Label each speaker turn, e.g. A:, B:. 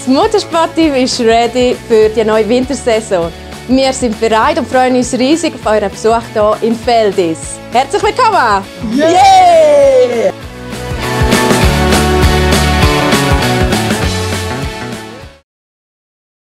A: Das Motorsportteam ist ready für die neue Wintersaison. Wir sind bereit und freuen uns riesig auf euren Besuch hier in Veldis. Herzlich willkommen!
B: Yeah!